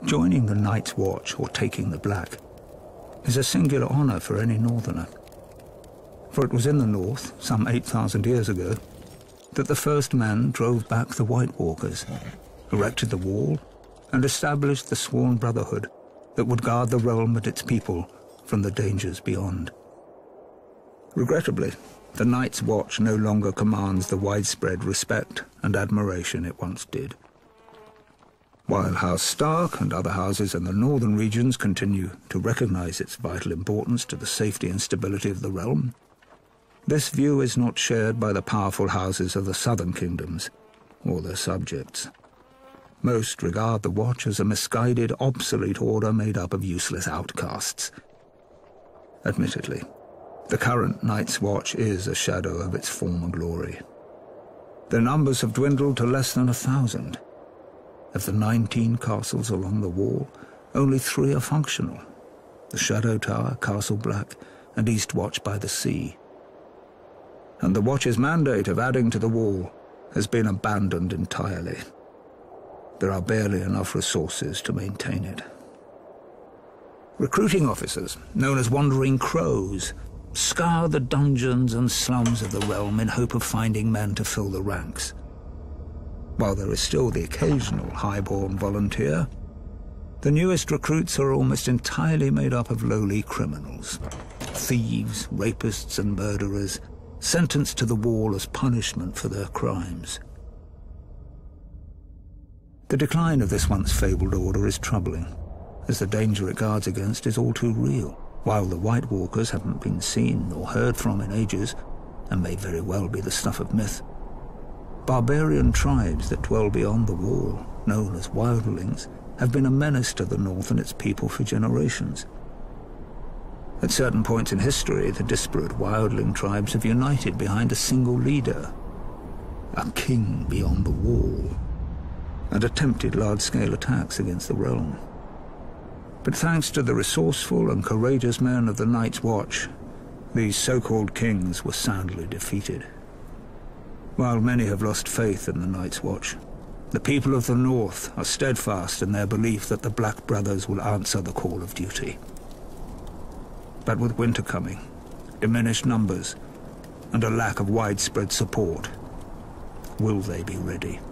Joining the Night's Watch, or taking the Black, is a singular honour for any northerner. For it was in the north, some 8,000 years ago, that the first men drove back the White Walkers, erected the wall, and established the sworn brotherhood that would guard the realm and its people from the dangers beyond. Regrettably, the Night's Watch no longer commands the widespread respect and admiration it once did. While House Stark and other houses in the northern regions continue to recognize its vital importance to the safety and stability of the realm, this view is not shared by the powerful houses of the southern kingdoms or their subjects. Most regard the Watch as a misguided, obsolete order made up of useless outcasts. Admittedly, the current Night's Watch is a shadow of its former glory. Their numbers have dwindled to less than 1,000. Of the 19 castles along the wall, only 3 are functional: the Shadow Tower, Castle Black, and Eastwatch by the Sea. And the Watch's mandate of adding to the wall has been abandoned entirely. There are barely enough resources to maintain it. Recruiting officers, known as Wandering Crows, scour the dungeons and slums of the realm in hope of finding men to fill the ranks. While there is still the occasional highborn volunteer, the newest recruits are almost entirely made up of lowly criminals, thieves, rapists, and murderers, sentenced to the wall as punishment for their crimes. The decline of this once fabled order is troubling, as the danger it guards against is all too real. While the White Walkers haven't been seen or heard from in ages, and may very well be the stuff of myth, barbarian tribes that dwell beyond the wall, known as wildlings, have been a menace to the north and its people for generations. At certain points in history, the disparate wildling tribes have united behind a single leader, a king beyond the wall, and attempted large-scale attacks against the realm. But thanks to the resourceful and courageous men of the Night's Watch, these so-called kings were soundly defeated. While many have lost faith in the Night's Watch, the people of the North are steadfast in their belief that the Black Brothers will answer the call of duty. But with winter coming, diminished numbers, and a lack of widespread support, will they be ready?